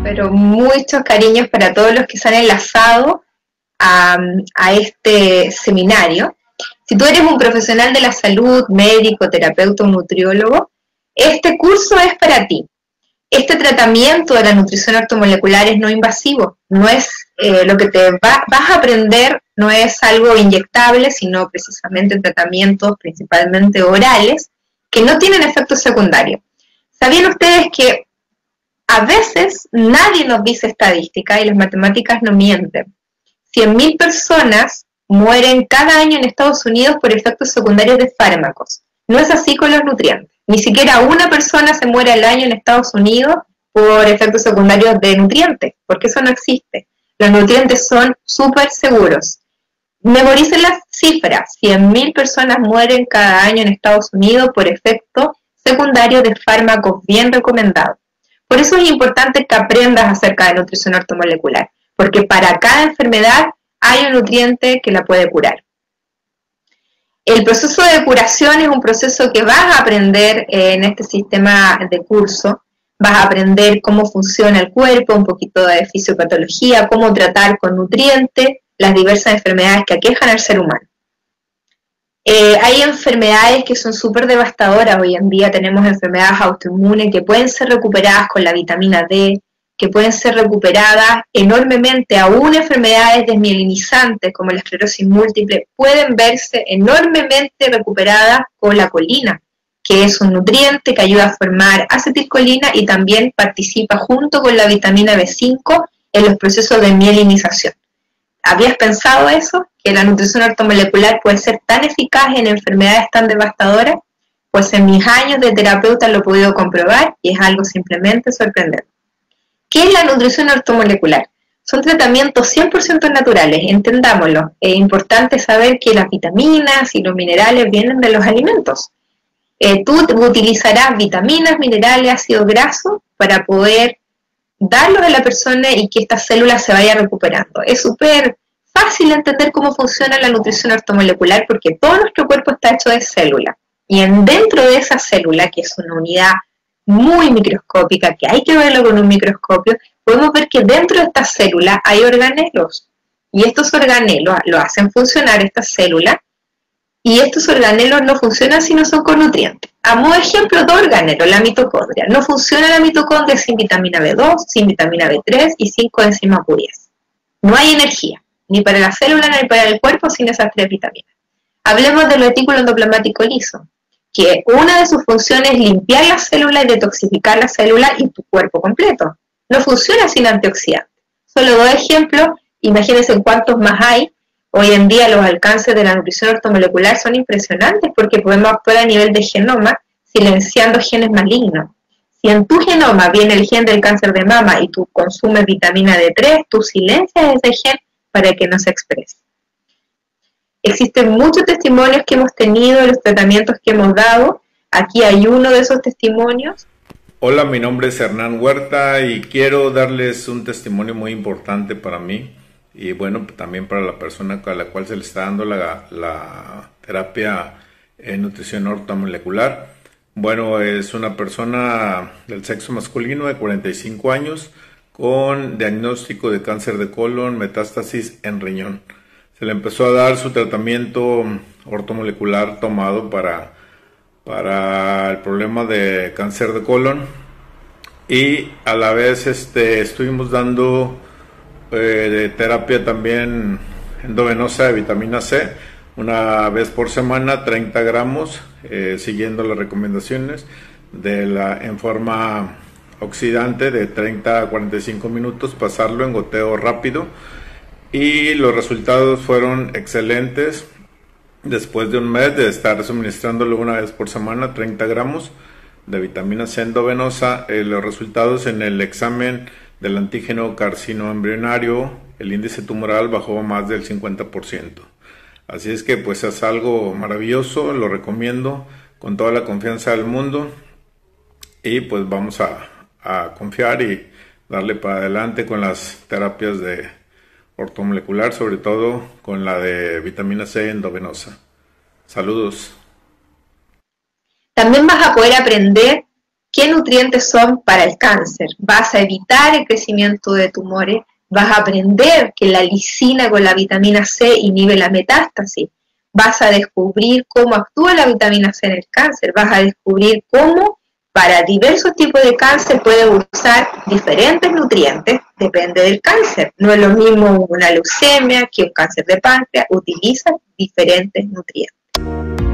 pero muchos cariños para todos los que se han enlazado a este seminario. Si tú eres un profesional de la salud, médico, terapeuta o nutriólogo, este curso es para ti. Este tratamiento de la nutrición ortomolecular es no invasivo, no es lo que vas a aprender, no es algo inyectable, sino precisamente tratamientos principalmente orales que no tienen efectos secundarios. ¿Sabían ustedes que a veces nadie nos dice estadística y las matemáticas no mienten? 100.000 personas mueren cada año en Estados Unidos por efectos secundarios de fármacos. No es así con los nutrientes. Ni siquiera una persona se muere al año en Estados Unidos por efectos secundarios de nutrientes, porque eso no existe. Los nutrientes son súper seguros. Memoricen las cifras. 100.000 personas mueren cada año en Estados Unidos por efectos secundarios de fármacos bien recomendados. Por eso es importante que aprendas acerca de nutrición ortomolecular, porque para cada enfermedad hay un nutriente que la puede curar. El proceso de curación es un proceso que vas a aprender en este sistema de curso. Vas a aprender cómo funciona el cuerpo, un poquito de fisiopatología, cómo tratar con nutrientes las diversas enfermedades que aquejan al ser humano. Hay enfermedades que son súper devastadoras. Hoy en día tenemos enfermedades autoinmunes que pueden ser recuperadas con la vitamina D, que pueden ser recuperadas enormemente, aún enfermedades desmielinizantes como la esclerosis múltiple, pueden verse enormemente recuperadas con la colina, que es un nutriente que ayuda a formar acetilcolina y también participa junto con la vitamina B5 en los procesos de mielinización. ¿Habías pensado eso? ¿Que la nutrición ortomolecular puede ser tan eficaz en enfermedades tan devastadoras? Pues en mis años de terapeuta lo he podido comprobar y es algo simplemente sorprendente. ¿Qué es la nutrición ortomolecular? Son tratamientos 100% naturales, entendámoslo. Es importante saber que las vitaminas y los minerales vienen de los alimentos. Tú utilizarás vitaminas, minerales, ácidos grasos para poder darlos a la persona y que esta célula se vaya recuperando. Es súper fácil entender cómo funciona la nutrición ortomolecular porque todo nuestro cuerpo está hecho de células. Y dentro de esa célula, que es una unidad muy microscópica, que hay que verlo con un microscopio, podemos ver que dentro de esta célula hay organelos. Y estos organelos lo hacen funcionar esta célula, y estos organelos no funcionan si no son con nutrientes. A modo de ejemplo, dos organelos, la mitocondria. No funciona la mitocondria sin vitamina B2, sin vitamina B3 y sin coenzima Q10. No hay energía, ni para la célula ni para el cuerpo sin esas tres vitaminas. Hablemos del retículo endoplasmático liso, que una de sus funciones es limpiar la célula y detoxificar la célula y tu cuerpo completo. No funciona sin antioxidantes. Solo dos ejemplos, imagínense cuántos más hay. Hoy en día los alcances de la nutrición ortomolecular son impresionantes porque podemos actuar a nivel de genoma silenciando genes malignos. Si en tu genoma viene el gen del cáncer de mama y tú consumes vitamina D3, tú silencias ese gen para que no se exprese. Existen muchos testimonios que hemos tenido de los tratamientos que hemos dado. Aquí hay uno de esos testimonios. Hola, mi nombre es Hernán Huerta y quiero darles un testimonio muy importante para mí y bueno, también para la persona a la cual se le está dando la terapia en nutrición ortomolecular. Bueno, es una persona del sexo masculino de 45 años con diagnóstico de cáncer de colon, metástasis en riñón. Se le empezó a dar su tratamiento ortomolecular tomado para el problema de cáncer de colon y a la vez estuvimos dando de terapia también endovenosa de vitamina C una vez por semana, 30 gramos, siguiendo las recomendaciones en forma oxidante de 30 a 45 minutos, pasarlo en goteo rápido y los resultados fueron excelentes. Después de un mes de estar suministrándolo una vez por semana, 30 gramos de vitamina C endovenosa, los resultados en el examen del antígeno carcinoembrionario, el índice tumoral bajó más del 50%. Así es que pues es algo maravilloso, lo recomiendo con toda la confianza del mundo y pues vamos a confiar y darle para adelante con las terapias de ortomolecular, sobre todo con la de vitamina C endovenosa. Saludos. También vas a poder aprender qué nutrientes son para el cáncer. Vas a evitar el crecimiento de tumores, vas a aprender que la lisina con la vitamina C inhibe la metástasis, vas a descubrir cómo actúa la vitamina C en el cáncer, vas a descubrir cómo para diversos tipos de cáncer puedes usar diferentes nutrientes, depende del cáncer. No es lo mismo una leucemia que un cáncer de páncreas, utiliza diferentes nutrientes.